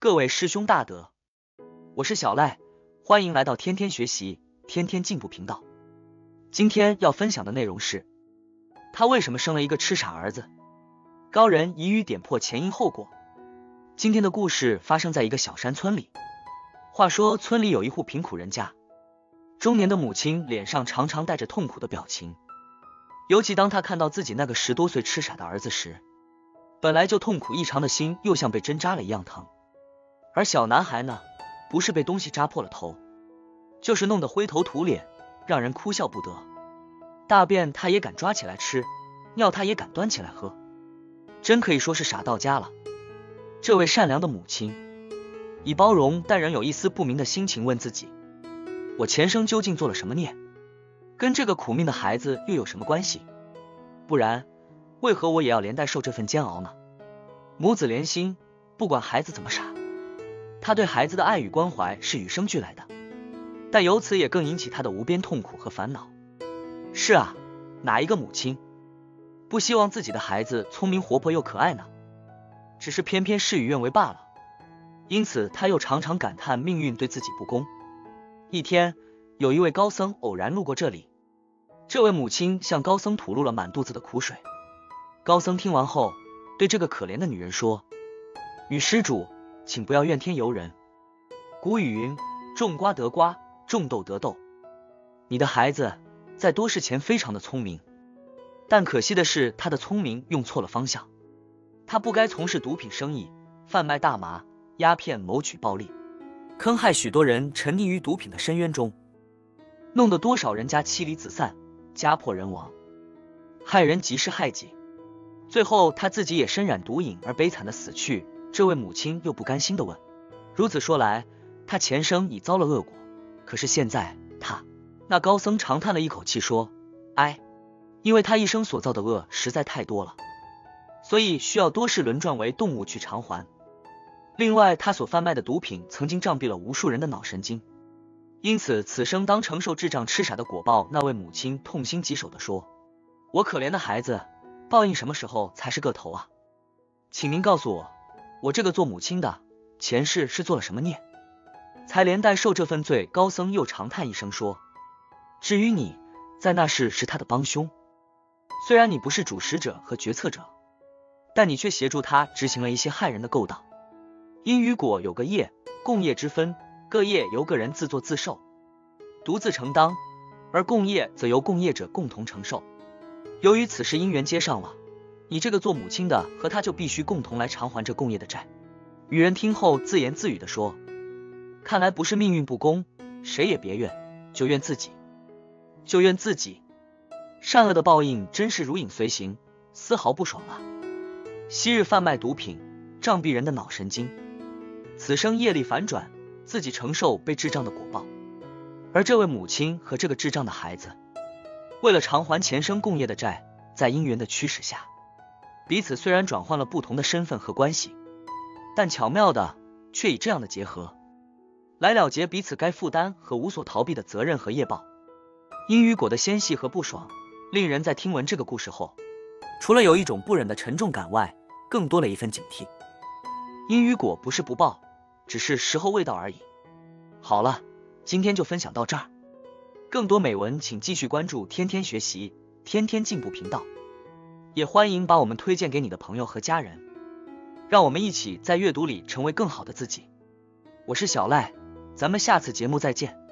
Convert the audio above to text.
各位师兄大德，我是小赖，欢迎来到天天学习，天天进步频道。今天要分享的内容是，他为什么生了一个痴傻儿子？高人一语点破前因后果。今天的故事发生在一个小山村里。话说村里有一户贫苦人家，中年的母亲脸上常常带着痛苦的表情，尤其当她看到自己那个10多岁痴傻的儿子时，本来就痛苦异常的心又像被针扎了一样疼。而小男孩呢，不是被东西扎破了头，就是弄得灰头土脸，让人哭笑不得。大便他也敢抓起来吃，尿他也敢端起来喝，真可以说是傻到家了。这位善良的母亲以包容但仍有一丝不明的心情问自己，我前生究竟做了什么孽，跟这个苦命的孩子又有什么关系？不然为何我也要连带受这份煎熬呢？母子连心，不管孩子怎么傻，他对孩子的爱与关怀是与生俱来的，但由此也更引起他的无边痛苦和烦恼。是啊，哪一个母亲不希望自己的孩子聪明活泼又可爱呢？只是偏偏事与愿违罢了。因此他又常常感叹命运对自己不公。一天，有一位高僧偶然路过这里，这位母亲向高僧吐露了满肚子的苦水。高僧听完后，对这个可怜的女人说，女施主，请不要怨天尤人。古语云，种瓜得瓜，种豆得豆。你的孩子在多事前非常的聪明，但可惜的是他的聪明用错了方向。他不该从事毒品生意，贩卖大麻、鸦片，谋取暴利，坑害许多人沉溺于毒品的深渊中，弄得多少人家妻离子散，家破人亡。害人即是害己，最后他自己也身染毒瘾而悲惨的死去。这位母亲又不甘心的问，如此说来，他前生已遭了恶果，可是现在那高僧长叹了一口气说，唉，因为他一生所造的恶实在太多了，所以需要多世轮转为动物去偿还。另外他所贩卖的毒品曾经障蔽了无数人的脑神经，因此此生当承受智障痴傻的果报。那位母亲痛心疾首地说，我可怜的孩子，报应什么时候才是个头啊？请您告诉我，我这个做母亲的前世是做了什么孽，才连带受这份罪？高僧又长叹一声说，至于你，在那世是他的帮凶，虽然你不是主使者和决策者，但你却协助他执行了一些害人的勾当。因与果有个业共业之分，各业由个人自作自受，独自承当，而共业则由共业者共同承受。由于此事因缘接上了，你这个做母亲的和他就必须共同来偿还这共业的债。愚人听后自言自语地说，看来不是命运不公，谁也别怨，就怨自己，就怨自己。善恶的报应真是如影随形，丝毫不爽啊。昔日贩卖毒品，障蔽人的脑神经，此生业力反转，自己承受被智障的果报。而这位母亲和这个智障的孩子，为了偿还前生共业的债，在因缘的驱使下，彼此虽然转换了不同的身份和关系，但巧妙的却以这样的结合来了结彼此该负担和无所逃避的责任和业报。因与果的纤细和不爽，令人在听闻这个故事后，除了有一种不忍的沉重感外，更多了一份警惕。因与果不是不报，只是时候未到而已。好了，今天就分享到这儿，更多美文请继续关注天天学习，天天进步频道，也欢迎把我们推荐给你的朋友和家人，让我们一起在阅读里成为更好的自己。我是小赖，咱们下次节目再见。